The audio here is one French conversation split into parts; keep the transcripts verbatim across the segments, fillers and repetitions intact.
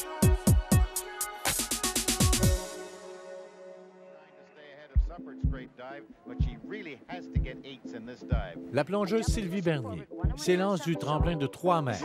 La plongeuse Sylvie Bernier s'élance du tremplin de trois mètres.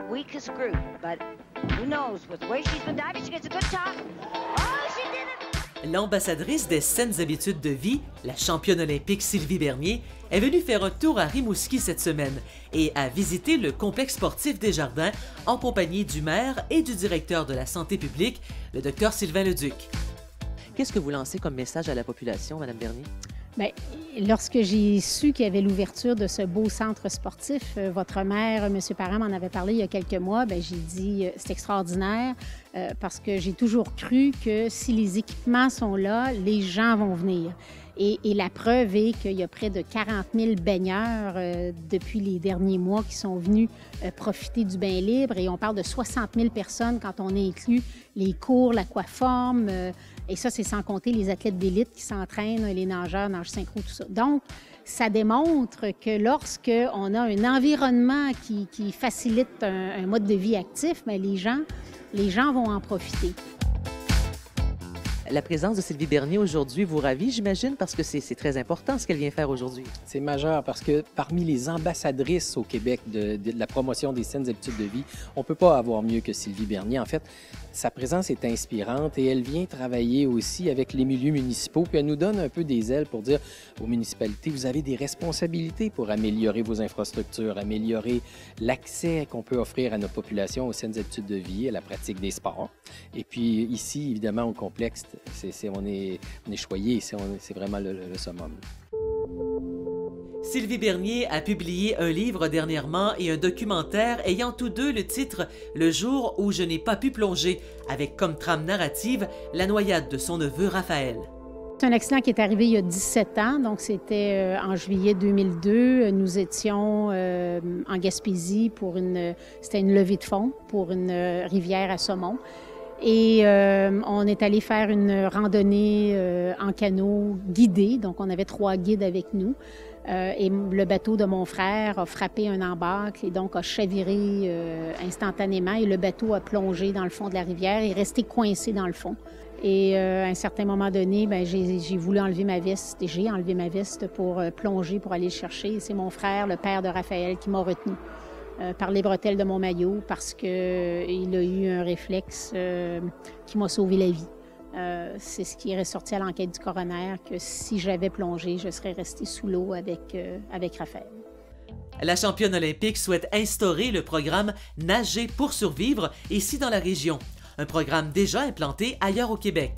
L'ambassadrice des saines habitudes de vie, la championne olympique Sylvie Bernier, est venue faire un tour à Rimouski cette semaine et a visité le complexe sportif des Jardins en compagnie du maire et du directeur de la santé publique, le docteur Sylvain Leduc. Qu'est-ce que vous lancez comme message à la population, Madame Bernier? Bien, lorsque j'ai su qu'il y avait l'ouverture de ce beau centre sportif, euh, votre maire, M. Parent, m'en avait parlé il y a quelques mois, bien, j'ai dit euh, c'est extraordinaire euh, parce que j'ai toujours cru que si les équipements sont là, les gens vont venir. Et, et la preuve est qu'il y a près de quarante mille baigneurs euh, depuis les derniers mois qui sont venus euh, profiter du bain libre. Et on parle de soixante mille personnes quand on inclut les cours, l'aquaforme. Euh, et ça, c'est sans compter les athlètes d'élite qui s'entraînent, les nageurs, nage synchro, tout ça. Donc, ça démontre que lorsqu'on a un environnement qui, qui facilite un, un mode de vie actif, bien, les gens, les gens vont en profiter. La présence de Sylvie Bernier aujourd'hui vous ravit, j'imagine, parce que c'est très important ce qu'elle vient faire aujourd'hui. C'est majeur parce que parmi les ambassadrices au Québec de, de, de la promotion des saines habitudes de vie, on ne peut pas avoir mieux que Sylvie Bernier. En fait, sa présence est inspirante et elle vient travailler aussi avec les milieux municipaux. Puis elle nous donne un peu des ailes pour dire aux municipalités, vous avez des responsabilités pour améliorer vos infrastructures, améliorer l'accès qu'on peut offrir à nos populations aux saines habitudes de vie, à la pratique des sports. Et puis ici, évidemment, au complexe, c'est, c'est, on, est, on est choyé, c'est, on, c'est vraiment le, le, le summum. Sylvie Bernier a publié un livre dernièrement et un documentaire ayant tous deux le titre « Le jour où je n'ai pas pu plonger », avec comme trame narrative la noyade de son neveu Raphaël. C'est un accident qui est arrivé il y a dix-sept ans, donc c'était en juillet deux mille deux. Nous étions euh, en Gaspésie pour une... C'était une levée de fonds pour une rivière à saumon. Et euh, on est allé faire une randonnée euh, en canot guidée, donc on avait trois guides avec nous. Euh, et le bateau de mon frère a frappé un embâcle et donc a chaviré euh, instantanément et le bateau a plongé dans le fond de la rivière et est resté coincé dans le fond. Et euh, à un certain moment donné, bien, j'ai, j'ai voulu enlever ma veste et j'ai enlevé ma veste pour euh, plonger, pour aller le chercher. Et c'est mon frère, le père de Raphaël, qui m'a retenu euh, par les bretelles de mon maillot parce qu'il euh, a eu un réflexe euh, qui m'a sauvé la vie. Euh, c'est ce qui est ressorti à l'enquête du coroner, que si j'avais plongé, je serais restée sous l'eau avec, euh, avec Raphaël. La championne olympique souhaite instaurer le programme Nager pour survivre, ici dans la région. Un programme déjà implanté ailleurs au Québec.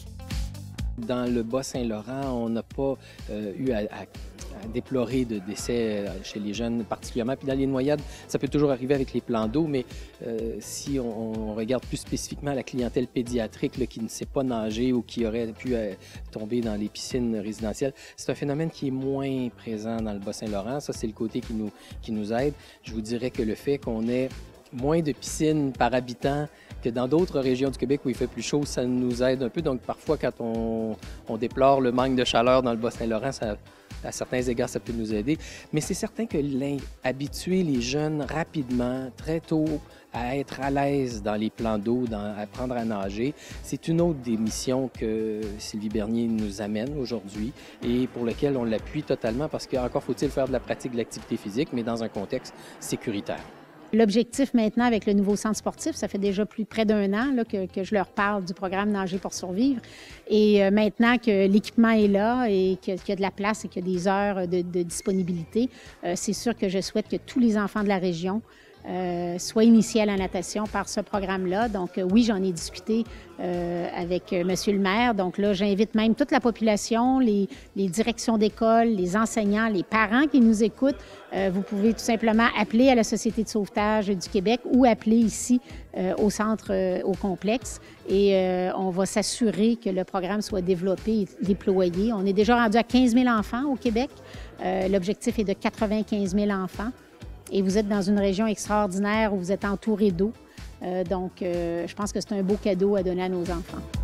Dans le Bas-Saint-Laurent, on n'a pas euh, eu à, à, à déplorer de décès chez les jeunes particulièrement. Puis dans les noyades, ça peut toujours arriver avec les plans d'eau, mais euh, si on, on regarde plus spécifiquement la clientèle pédiatrique là, qui ne sait pas nager ou qui aurait pu euh, tomber dans les piscines résidentielles, c'est un phénomène qui est moins présent dans le Bas-Saint-Laurent. Ça, c'est le côté qui nous, qui nous aide. Je vous dirais que le fait qu'on ait moins de piscines par habitant que dans d'autres régions du Québec où il fait plus chaud, ça nous aide un peu. Donc, parfois, quand on, on déplore le manque de chaleur dans le Bas-Saint-Laurent, ça, à certains égards, ça peut nous aider. Mais c'est certain que habituer les jeunes rapidement, très tôt, à être à l'aise dans les plans d'eau, dans, à apprendre à nager, c'est une autre des missions que Sylvie Bernier nous amène aujourd'hui et pour laquelle on l'appuie totalement parce qu'encore faut-il faire de la pratique de l'activité physique, mais dans un contexte sécuritaire. L'objectif maintenant avec le nouveau centre sportif, ça fait déjà plus près d'un an là, que, que je leur parle du programme Nager pour survivre. Et euh, maintenant que l'équipement est là et qu'il y a de la place et qu'il y a des heures de, de disponibilité, euh, c'est sûr que je souhaite que tous les enfants de la région Euh, soit initié à la natation par ce programme-là. Donc, euh, oui, j'en ai discuté euh, avec euh, Monsieur le maire. Donc là, j'invite même toute la population, les, les directions d'école, les enseignants, les parents qui nous écoutent. Euh, vous pouvez tout simplement appeler à la Société de sauvetage du Québec ou appeler ici euh, au centre, euh, au complexe. Et euh, on va s'assurer que le programme soit développé et déployé. On est déjà rendu à quinze mille enfants au Québec. Euh, l'objectif est de quatre-vingt-quinze mille enfants. Et vous êtes dans une région extraordinaire où vous êtes entouré d'eau. Euh, donc, euh, je pense que c'est un beau cadeau à donner à nos enfants.